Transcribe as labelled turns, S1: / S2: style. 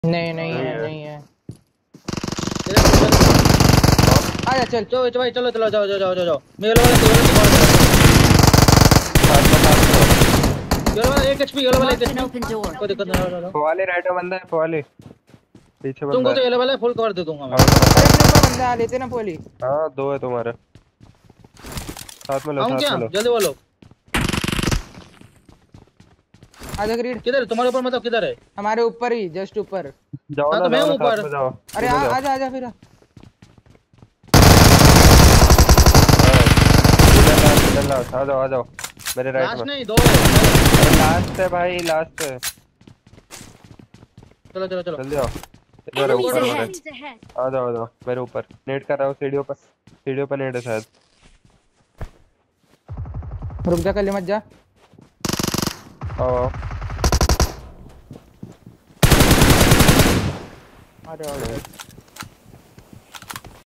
S1: नहीं नहीं
S2: नहीं
S1: है,
S2: है।
S1: नहीं है।
S3: आजा चल।
S1: चलो भाई, चलो चलो, जाओ जाओ जाओ जाओ जाओ। मैं येलो वाला कवर कर। येलो वाला 1 एचपी, येलो वाला 1
S4: Marked an
S1: HP.
S4: open door.
S1: कोई दिक्कत नहीं, जाओ जाओ।
S2: फवाले राइट में बंदा है, फवाले पीछे बंदा
S1: तुमको तो
S2: है।
S1: येलो वाला फुल कवर दे दूंगा मैं।
S2: हाँ तो
S3: अरे
S2: बंदा
S3: अपने ऊपर बंदा आ लेते ना पोली।
S2: है। हाँ दो है तुम्हारे साथ में लो,
S1: आऊं
S2: साथ
S1: क्या
S2: में लो।
S1: जल्दी बोलो।
S3: आजा ग्रीड।
S1: किधर है तुम्हारे ऊपर, मतलब किधर है?
S3: हमारे ऊपर ही, जस्ट ऊपर।
S2: जाओ
S1: हाँ
S2: ना,
S1: तो मैं
S2: जाओ
S1: हूँ
S2: ना, साथ
S1: ऊपर।
S2: में जाओ।
S3: अरे
S2: तीनों जाओ।
S3: आजा आजा फिर।
S2: हाँ इधर लास्ट, आ जाओ आ जाओ मेरे राइट में।
S1: लास्ट नहीं, 2 है, चलो
S2: अरे लास्ट है भाई, लास्ट है।
S1: चलो चलो चलो।
S2: जल्दी आओ। इधर है
S4: Enemies
S2: ऊपर मेरे।
S4: ahead.
S2: आ जाओ मेरे ऊपर। नेट कर रहा हूँ सीढ़ियों पर, सीढ़ियों पर नेट है शायद।
S3: रुक जा, कल मत जा।
S2: आओ आओ।
S3: अरे